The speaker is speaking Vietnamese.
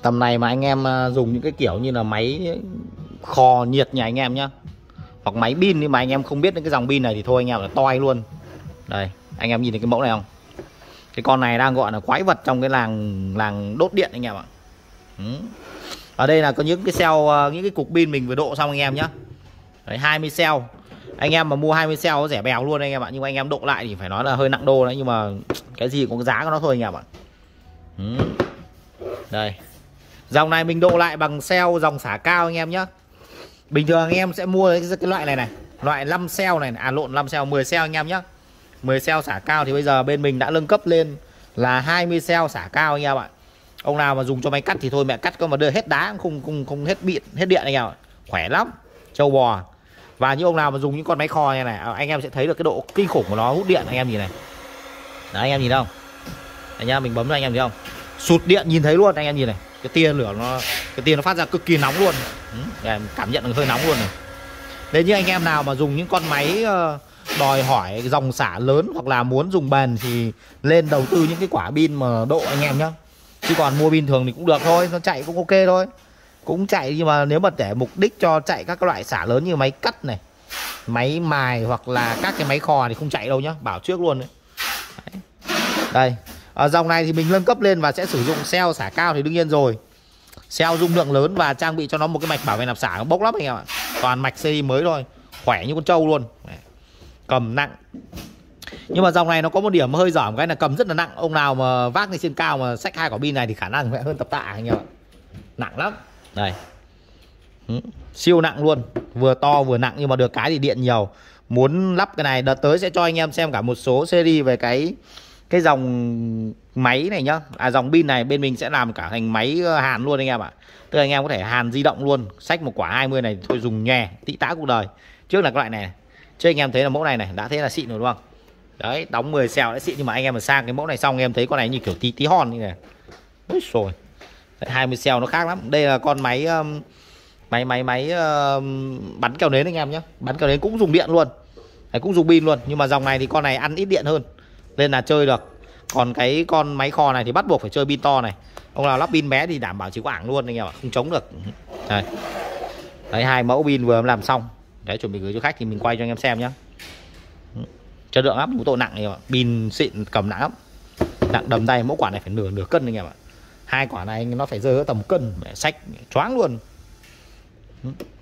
Tầm này mà anh em dùng những cái kiểu như là máy kho nhiệt nhà anh em nhá, hoặc máy pin, nhưng mà anh em không biết những cái dòng pin này thì thôi anh em là toi luôn. Đây anh em nhìn thấy cái mẫu này không, cái con này đang gọi là quái vật trong cái làng đốt điện anh em ạ. Ở đây là có những cái cell, những cái cục pin mình vừa độ xong anh em nhá. Đấy, 20 cell. Anh em mà mua 20 cell nó rẻ bèo luôn anh em ạ, nhưng mà anh em độ lại thì phải nói là hơi nặng đô đấy, nhưng mà cái gì cũng có giá của nó thôi anh em ạ. Đây, dòng này mình độ lại bằng cell dòng xả cao anh em nhá. Bình thường anh em sẽ mua cái loại này này, loại 5 cell này, 5 cell, 10 cell anh em nhá. 10 cell xả cao thì bây giờ bên mình đã nâng cấp lên là 20 cell xả cao anh em ạ. Ông nào mà dùng cho máy cắt thì thôi mẹ cắt có mà đưa hết đá không hết điện anh em ạ. Khỏe lắm, trâu bò. Và những ông nào mà dùng những con máy kho này anh em sẽ thấy được cái độ kinh khủng của nó hút điện anh em nhìn này. Đấy anh em nhìn không? Đấy nhá, mình bấm cho anh em thấy không? Sụt điện nhìn thấy luôn anh em nhìn này. Cái tia lửa nó, cái tia nó phát ra cực kỳ nóng luôn. Cảm nhận được hơi nóng luôn này. Nếu như anh em nào mà dùng những con máy đòi hỏi dòng xả lớn hoặc là muốn dùng bền thì lên đầu tư những cái quả pin mà độ anh em nhá. Chứ còn mua pin thường thì cũng được thôi, nó chạy cũng ok thôi, cũng chạy, nhưng mà nếu mà để mục đích cho chạy các loại xả lớn như máy cắt này, máy mài hoặc là các cái máy kho thì không chạy đâu nhá, bảo trước luôn đấy. Đây, ở dòng này thì mình nâng cấp lên và sẽ sử dụng cell xả cao thì đương nhiên rồi, cell dung lượng lớn và trang bị cho nó một cái mạch bảo vệ nạp xả nó bốc lắm anh em ạ. Toàn mạch series mới thôi, khỏe như con trâu luôn, cầm nặng. Nhưng mà dòng này nó có một điểm hơi dởm cái là cầm rất là nặng. Ông nào mà vác lên trên cao mà xách 2 quả pin này thì khả năng sẽ hơn tập tạ anh em ạ. Nặng lắm. Đây. Siêu nặng luôn, vừa to vừa nặng, nhưng mà được cái thì điện nhiều. Muốn lắp cái này đợt tới sẽ cho anh em xem cả một số series về cái dòng máy này nhá. Dòng pin này bên mình sẽ làm cả thành máy hàn luôn anh em ạ. Tức là anh em có thể hàn di động luôn, xách một quả 20 này thôi dùng nhè tị tã cuộc đời. Trước là cái loại này. Chứ anh em thấy là mẫu này đã thế là xịn rồi đúng không? Đấy, đóng 10 xèo đã xịn, nhưng mà anh em mà sang cái mẫu này xong em thấy con này như kiểu tí hon như này. Ôi rồi. 20 xèo nó khác lắm. Đây là con máy bắn kèo nến anh em nhé. Bắn kèo nến cũng dùng điện luôn. Đấy, cũng dùng pin luôn, nhưng mà dòng này thì con này ăn ít điện hơn nên là chơi được. Còn cái con máy kho này thì bắt buộc phải chơi pin to này. Ông nào lắp pin bé thì đảm bảo chỉ có ảng luôn anh em ạ, không chống được. Đây. Đấy, 2 mẫu pin vừa làm xong. Đấy, chuẩn bị gửi cho khách thì mình quay cho anh em xem nhé. Chất lượng lắm, độ nặng này ạ. Pin xịn, cầm nặng lắm, nặng đầm tay. Mỗi quả này phải nửa cân anh em ạ. 2 quả này nó phải rơi ở tầm cân, xách choáng luôn.